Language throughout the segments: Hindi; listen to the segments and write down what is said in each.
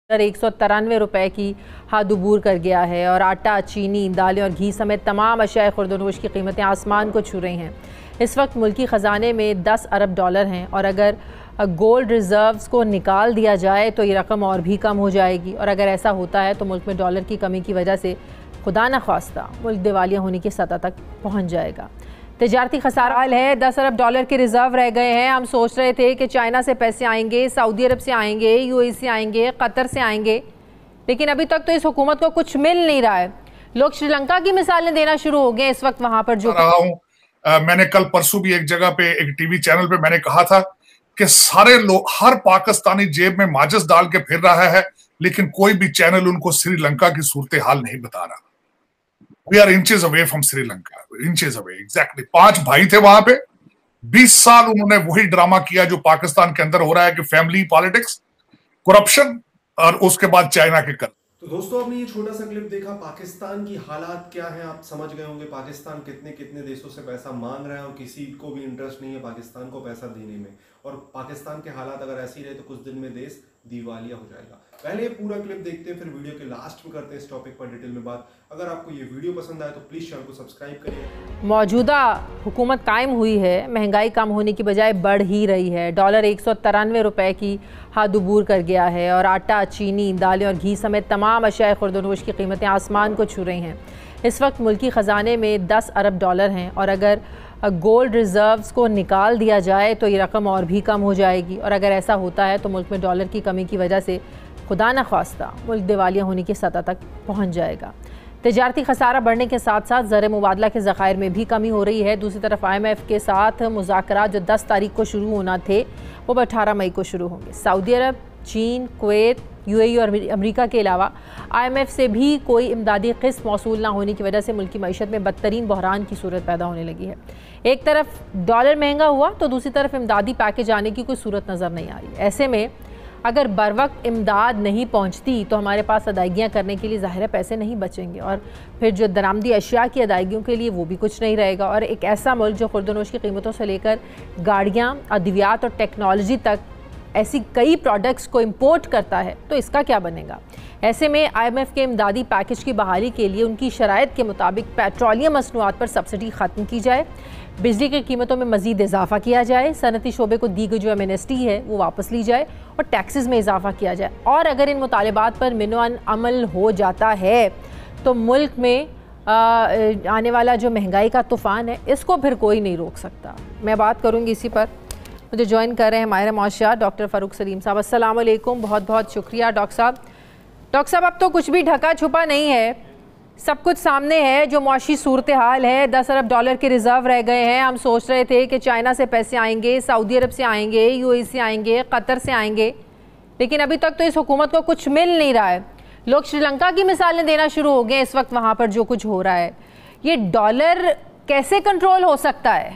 193 रुपए की हद अबूर कर गया है और आटा, चीनी, दालें और घी समेत तमाम अशियाए खुर्दनोश की कीमतें आसमान को छू रही हैं। इस वक्त मुल्की ख़जाने में 10 अरब डॉलर हैं और अगर गोल्ड रिज़र्व्स को निकाल दिया जाए तो ये रकम और भी कम हो जाएगी। और अगर ऐसा होता है तो मुल्क में डॉलर की कमी की वजह से खुदा न ख्वास्ता मुल्क दिवालिया होने की सतह तक पहुँच जाएगा। तिजारती खसारा हाल है, 10 अरब डॉलर के रिजर्व रह गए हैं। हम सोच रहे थे कि चाइना से पैसे आएंगे, सऊदी अरब से आएंगे, यूएई से आएंगे, कतर से आएंगे, लेकिन अभी तक तो इस हुकूमत को कुछ मिल नहीं रहा है। लोग श्रीलंका की मिसालें देना शुरू हो गए इस वक्त वहां पर। जो रहा हूं, मैंने कल परसों भी एक जगह पे एक टीवी चैनल पे मैंने कहा था कि सारे लोग, हर पाकिस्तानी जेब में माचिस डाल के फिर रहा है, लेकिन कोई भी चैनल उनको श्रीलंका की सूरत हाल नहीं बता रहा। We are inches away from Sri Lanka, inches away, exactly। 5 भाई थे वहां पे, 20 साल उन्होंने वही ड्रामा किया जो पाकिस्तान के अंदर हो रहा है कि फैमिली पॉलिटिक्स, करप्शन और उसके बाद चाइना के कर। तो दोस्तों, आपने ये छोटा सा क्लिप देखा। पाकिस्तान की हालात क्या है आप समझ गए होंगे। पाकिस्तान कितने कितने देशों से पैसा मांग रहा है और किसी को भी इंटरेस्ट नहीं है पाकिस्तान को पैसा देने में। और पाकिस्तान के हालात अगर ऐसे ही रहे तो कुछ दिन में देश दिवालिया हो जाएगा। पहले ये पूरा क्लिप देखते हैं, फिर वीडियो के लास्ट में करते हैं इस टॉपिक पर डिटेल में बात। अगर आपको ये वीडियो पसंद आए तो प्लीज चैनल को सब्सक्राइब करिए। मौजूदा हुकूमत कायम हुई है, महंगाई कम होने की बजाय बढ़ ही रही है। डॉलर 193 रुपए की हद अबूर कर गया है और आटा, चीनी, दालें और घी समेत तमाम अशियाए खुर्दनोश की कीमतें आसमान को छू रही हैं। इस वक्त मुल्की ख़जाने में 10 अरब डॉलर हैं और अगर गोल्ड रिज़र्व्स को निकाल दिया जाए तो ये रकम और भी कम हो जाएगी। और अगर ऐसा होता है तो मुल्क में डॉलर की कमी की वजह से खुदा न ख्वास्ता मुल्क दिवालिया होने की सतह तक पहुँच जाएगा। तिजारती खसारा बढ़ने के साथ साथ ज़र मुबादला के ज़खायर में भी कमी हो रही है। दूसरी तरफ IMF के साथ मुज़ाकरात जो 10 तारीख को शुरू होना थे वो 18 मई को शुरू होंगे। सऊदी अरब, चीन, कुवैत, यूएई और अमेरिका के अलावा IMF से भी कोई इमदादी किस्त मौसूल ना होने की वजह से मुल्क की मईशत में बदतरीन बहरान की सूरत पैदा होने लगी है। एक तरफ डॉलर महंगा हुआ तो दूसरी तरफ इमदादी पैकेज आने की कोई सूरत नज़र नहीं आ रही। ऐसे में अगर बर वक्त इमदाद नहीं पहुंचती तो हमारे पास अदायगियाँ करने के लिए ज़ाहिर है पैसे नहीं बचेंगे और फिर जो दरामदी अशिया की अदायगियों के लिए वो भी कुछ नहीं रहेगा। और एक ऐसा मुल्क जो खुर्दनोश की कीमतों से लेकर गाड़ियाँ, अद्वियात और टेक्नोलॉजी तक ऐसी कई प्रोडक्ट्स को इंपोर्ट करता है तो इसका क्या बनेगा। ऐसे में IMF के इमदादी पैकेज की बहाली के लिए उनकी शराइत के मुताबिक पेट्रोलियम मसनूआत पर सब्सिडी ख़त्म की जाए, बिजली की कीमतों में मज़ीद इजाफा किया जाए, सनती शोबे को दी गई जो एमनेस्टी है वो वापस ली जाए और टैक्सेस में इजाफा किया जाए। और अगर इन मुतालिबात पर मिनोअन अमल हो जाता है तो मुल्क में आने वाला जो महंगाई का तूफ़ान है इसको फिर कोई नहीं रोक सकता। मैं बात करूँगी इसी पर। मुझे ज्वाइन कर रहे हैं माहिर मौशियात डॉक्टर फ़ारूक सलीम साहब। अस्सलाम वालेकुम, बहुत बहुत शुक्रिया डॉक्टर साहब। डॉक्टर साहब, अब तो कुछ भी ढका छुपा नहीं है, सब कुछ सामने है। जो मुआशी सूरत हाल है, 10 अरब डॉलर के रिज़र्व रह गए हैं। हम सोच रहे थे कि चाइना से पैसे आएंगे, सऊदी अरब से आएंगे, यूएई से आएंगे, कतर से आएंगे, लेकिन अभी तक तो इस हुकूमत को कुछ मिल नहीं रहा है। लोग श्रीलंका की मिसालें देना शुरू हो गए इस वक्त वहाँ पर जो कुछ हो रहा है। ये डॉलर कैसे कंट्रोल हो सकता है?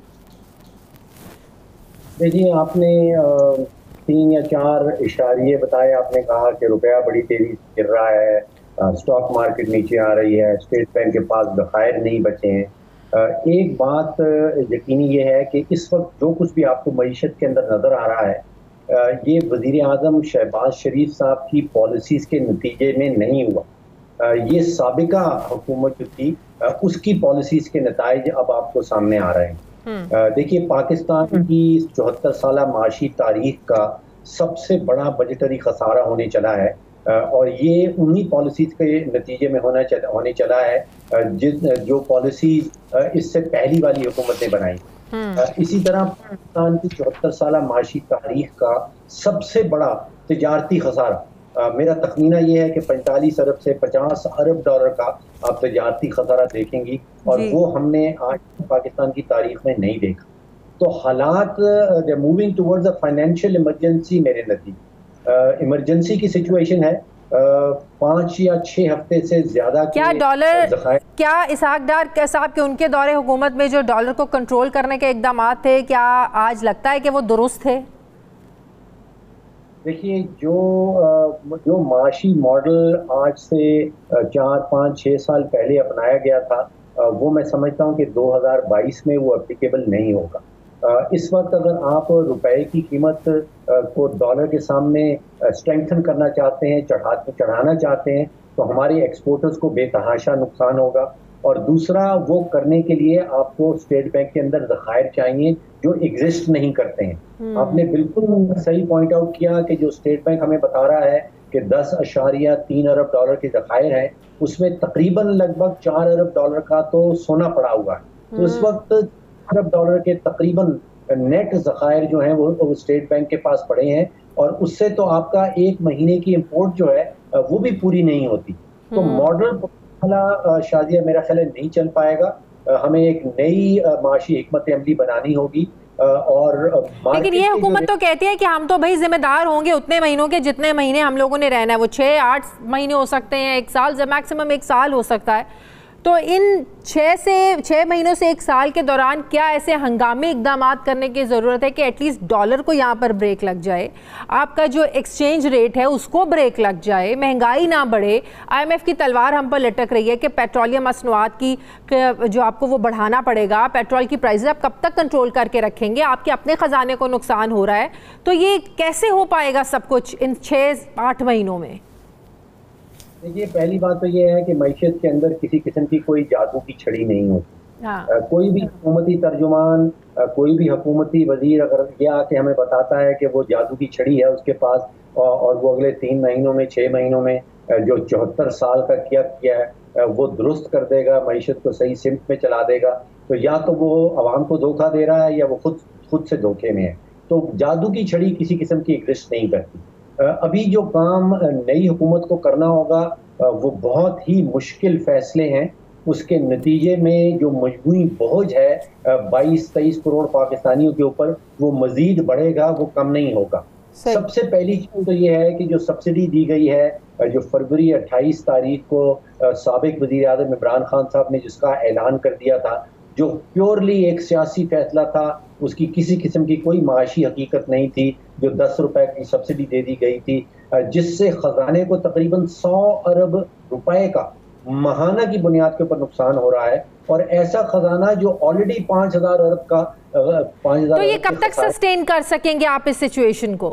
देखिए, आपने 3 या 4 इशारे बताए। आपने कहा कि रुपया बड़ी तेजी से गिर रहा है, स्टॉक मार्केट नीचे आ रही है, स्टेट बैंक के पास ज़खायर नहीं बचे हैं। एक बात यकीनी ये है कि इस वक्त जो कुछ भी आपको मईशत के अंदर नज़र आ रहा है, ये वज़ीर आज़म शहबाज शरीफ साहब की पॉलिसीज़ के नतीजे में नहीं हुआ। ये साबिका हुकूमत जो थी उसकी पॉलिसीज़ के नताइज अब आपको सामने आ रहे हैं। देखिए, पाकिस्तान की 74 साल माशी तारीख का सबसे बड़ा बजटरी खसारा होने चला है और ये उन्हीं पॉलिसीज के नतीजे में होने चला है जो पॉलिसीज इससे पहली वाली हुकूमत ने बनाई। इसी तरह पाकिस्तान की 74 साल माशी तारीख का सबसे बड़ा तिजारती खसारा, मेरा तखमीना ये है कि 45 अरब से 50 अरब डॉलर का आप तिजारती खसारा देखेंगी और वो हमने आज पाकिस्तान की तारीख में नहीं देखा। तो हालात moving towards a financial emergency मेरे नतीजे इमरजेंसी की सिचुएशन है। 5 या 6 हफ्ते से ज्यादा क्या डॉलर, क्या इसहाक डार साहब के उनके दौरे हुकूमत में जो डॉलर को कंट्रोल करने के इकदाम थे, क्या आज लगता है कि वो दुरुस्त थे? देखिए, जो माशी मॉडल आज से 4, 5, 6 साल पहले अपनाया गया था वो मैं समझता हूँ कि 2022 में वो एप्लीकेबल नहीं होगा। इस वक्त अगर आप रुपए की कीमत को डॉलर के सामने स्ट्रेंथन करना चाहते हैं, चढ़ाना चाहते हैं, तो हमारे एक्सपोर्टर्स को बेतहाशा नुकसान होगा। और दूसरा, वो करने के लिए आपको स्टेट बैंक के अंदर ज़खायर चाहिए जो एग्जिस्ट नहीं करते हैं। आपने बिल्कुल सही पॉइंट आउट किया कि जो स्टेट बैंक हमें बता रहा है कि 10.3 अरब डॉलर के ज़खायर हैं, उसमें तकरीबन लगभग 4 अरब डॉलर का तो सोना पड़ा हुआ है। तो इस वक्त अरब डॉलर के तकरीबन नेट ज़खायर जो हैं वो स्टेट बैंक के पास पड़े हैं, और उससे तो आपका एक महीने की इंपोर्ट जो है वो भी पूरी नहीं होती। तो मॉडल वाला शादिया मेरा ख्याल नहीं चल पाएगा। हमें एक नई माशी हिकमत अमली बनानी होगी। और लेकिन ये हुकूमत तो कहती है कि हम तो भाई जिम्मेदार होंगे उतने महीनों के जितने महीने हम लोगों ने रहना है, वो 6-8 महीने हो सकते हैं, 1 साल, मैक्सिमम 1 साल हो सकता है। तो इन 6 महीनों से 1 साल के दौरान क्या ऐसे हंगामी इकदाम करने की ज़रूरत है कि एटलीस्ट डॉलर को यहाँ पर ब्रेक लग जाए, आपका जो एक्सचेंज रेट है उसको ब्रेक लग जाए, महंगाई ना बढ़े। IMF की तलवार हम पर लटक रही है कि पेट्रोलियम मसनूआत की जो आपको वो बढ़ाना पड़ेगा, पेट्रोल की प्राइस आप कब तक कंट्रोल करके रखेंगे, आपके अपने ख़जाने को नुकसान हो रहा है। तो ये कैसे हो पाएगा सब कुछ इन 6-8 महीनों में? देखिए, पहली बात तो ये है कि मईशत के अंदर किसी किस्म की कोई जादू की छड़ी नहीं होती। कोई भी हुकूमती तर्जुमान, कोई भी हुकूमती वजीर अगर ये आके हमें बताता है कि वो जादू की छड़ी है उसके पास, और वो अगले 3 महीनों में, 6 महीनों में जो 74 साल का किया है वो दुरुस्त कर देगा, मईशत को सही सिमत में चला देगा, तो या तो वो अवाम को धोखा दे रहा है या वो खुद से धोखे में है। तो जादू की छड़ी किसी किस्म की एग्जिस्ट नहीं करती। अभी जो काम नई हुकूमत को करना होगा वो बहुत ही मुश्किल फैसले हैं। उसके नतीजे में जो मजबूरी बोझ है 22-23 करोड़ पाकिस्तानियों के ऊपर, वो मजीद बढ़ेगा, वो कम नहीं होगा। सबसे पहली चीज तो ये है कि जो सब्सिडी दी गई है, जो फरवरी 28 तारीख को साबिक वजीर आज़म इमरान खान साहब ने जिसका ऐलान कर दिया था, जो प्योरली एक सियासी फैसला था, उसकी किसी किस्म की कोई माशी हकीकत नहीं थी, जो 10 रुपए की सब्सिडी दे दी गई थी, जिससे खजाने को तकरीबन 100 अरब रुपए का माहाना की बुनियाद के ऊपर नुकसान हो रहा है। और ऐसा खजाना जो ऑलरेडी 5000 अरब का 5000। तो ये कब तक सस्टेन कर सकेंगे आप इस सिचुएशन को?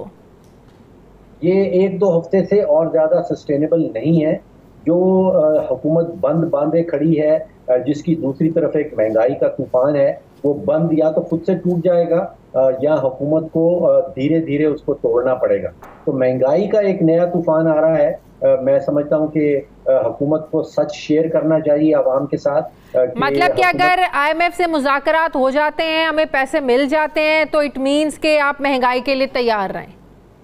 ये 1-2 हफ्ते से और ज्यादा सस्टेनेबल नहीं है। जो हुकूमत बंद बांधे खड़ी है, जिसकी दूसरी तरफ एक महंगाई का तूफान है, वो बंद या तो खुद से टूट जाएगा या हुकूमत को धीरे धीरे उसको तोड़ना पड़ेगा। तो महंगाई का एक नया तूफान आ रहा है। मैं समझता हूँ कि हुकूमत को सच शेयर करना चाहिए आवाम के साथ। मतलब कि अगर IMF से मुज़ाकरात हो जाते हैं, हमें पैसे मिल जाते हैं, तो इट मीन्स कि आप महंगाई के लिए तैयार रहें।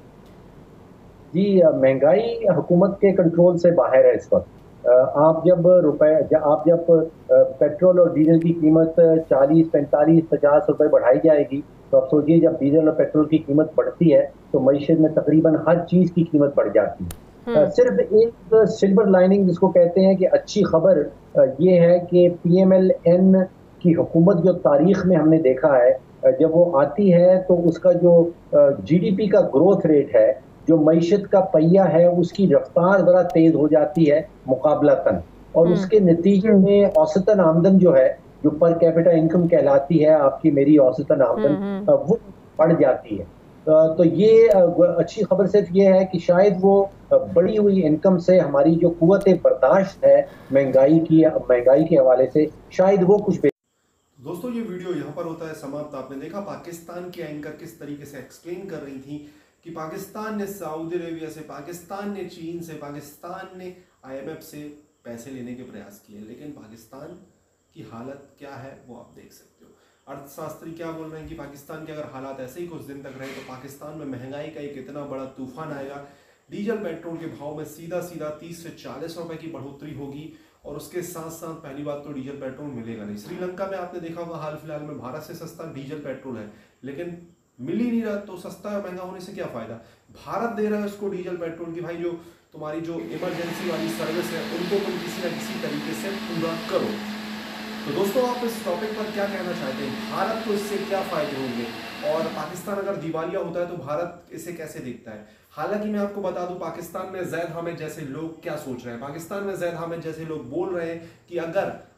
जी, महंगाई हुकूमत के कंट्रोल से बाहर है इस वक्त। आप जब पेट्रोल और डीजल की कीमत 40, 45, 50 रुपए बढ़ाई जाएगी, तो आप सोचिए जब डीजल और पेट्रोल की कीमत बढ़ती है तो मईशत में तकरीबन हर चीज की कीमत बढ़ जाती है। सिर्फ एक सिल्वर लाइनिंग जिसको कहते हैं कि अच्छी खबर ये है कि PMLN की हुकूमत जो तारीख में हमने देखा है, जब वो आती है तो उसका जो GDP का ग्रोथ रेट है, जो मईशत का पहिया है, उसकी रफ्तार जरा तेज हो जाती है मुकाबलतन, और उसके नतीजे में औसतन आमदन जो है, जो पर कैपिटा इनकम कहलाती है, आपकी मेरी औसतन आमदन, वो बढ़ जाती है। तो ये अच्छी खबर सिर्फ ये है कि शायद वो बढ़ी हुई इनकम से हमारी जो कुव्वत बर्दाश्त है महंगाई के हवाले से, शायद वो कुछ। दोस्तों, ये वीडियो यहाँ पर होता है समाप्त। आपने देखा पाकिस्तान की एंकर किस तरीके से एक्सप्लेन कर रही थी कि पाकिस्तान ने सऊदी अरेबिया से, पाकिस्तान ने चीन से, पाकिस्तान ने IMF से पैसे लेने के प्रयास किए, लेकिन पाकिस्तान की हालत क्या है वो आप देख सकते हो। अर्थशास्त्री क्या बोल रहे हैं कि पाकिस्तान के अगर हालात ऐसे ही कुछ दिन तक रहे तो पाकिस्तान में महंगाई का एक इतना बड़ा तूफान आएगा, डीजल पेट्रोल के भाव में सीधा 30 से 40 रुपए की बढ़ोतरी होगी, और उसके साथ साथ पहली बात तो डीजल पेट्रोल मिलेगा नहीं। श्रीलंका में आपने देखा होगा हाल फिलहाल में भारत से सस्ता डीजल पेट्रोल है, लेकिन मिल ही नहीं रहा, तो सस्ता और महंगा होने से क्या फायदा। भारत दे रहा है उसको डीजल पेट्रोल की, भाई जो तुम्हारी जो इमरजेंसी वाली सर्विस है उनको तुम किसी न किसी तरीके से पूरा करो। तो दोस्तों, आप इस टॉपिक पर क्या कहना चाहते हैं? भारत को इससे क्या फायदे होंगे, और पाकिस्तान अगर दिवालिया होता है तो भारत इसे कैसे देखता है? हालांकि मैं आपको बता दूं, पाकिस्तान में ज़ैद हामिद जैसे लोग क्या सोच रहे हैं। पाकिस्तान में ज़ैद हामिद जैसे लोग बोल रहे हैं कि अगर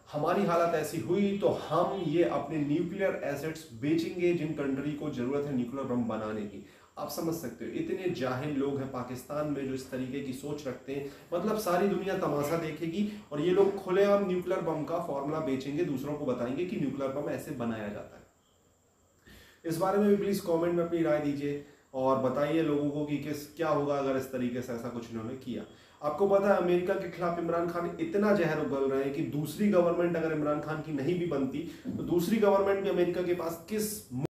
हमारी हालत ऐसी हुई तो हम ये अपने न्यूक्लियर एसेट्स बेचेंगे जिन कंट्री को जरूरत है न्यूक्लियर बम बनाने की। आप समझ सकते हो इतने जाहिल लोग हैं पाकिस्तान में जो इस तरीके की सोच रखते हैं। मतलब सारी दुनिया तमाशा देखेगी और ये लोग खुलेआम न्यूक्लियर बम का फॉर्मूला बेचेंगे, दूसरों को बताएंगे कि न्यूक्लियर बम ऐसे बनाया जाता है। इस बारे में भी प्लीज कमेंट में अपनी राय दीजिए और बताइए लोगों को कि क्या होगा अगर इस तरीके से ऐसा कुछ इन्होंने किया। आपको पता है अमेरिका के खिलाफ इमरान खान इतना जहर उगल रहे हैं कि दूसरी गवर्नमेंट अगर इमरान खान की नहीं भी बनती तो दूसरी गवर्नमेंट भी अमेरिका के पास किस